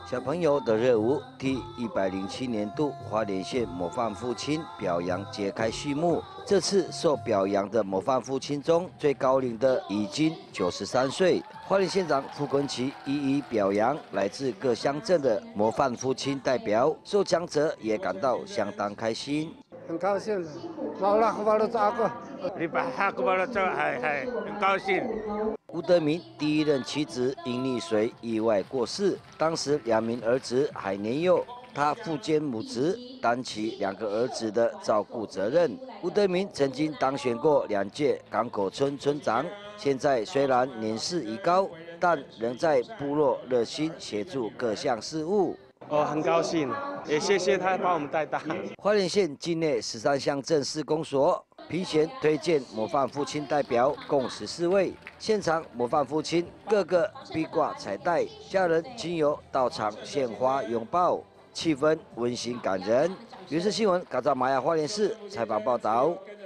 小朋友的热舞第107年度花莲县模范父亲表扬揭开序幕。这次受表扬的模范父亲中，最高龄的已经93岁。花莲县长傅昆萁一一表扬来自各乡镇的模范父亲代表，受奖者也感到相当开心。 很高兴，我都照顾。 很高兴。 吴德明第一任妻子殷丽水意外过世，当时2名儿子还年幼，他父兼母职，担起2个儿子的照顾责任。吴德明曾经当选过2届港口村村长，现在虽然年事已高，但仍在部落热心协助各项事务。 很高兴，也谢谢他把我们带大。 花莲县境内13乡镇市公所评选推荐模范父亲代表共14位，现场模范父亲个个披挂彩带，家人亲友到场献花拥抱，气氛温馨感人。原视新闻，嘎扎玛雅花莲市采访报道。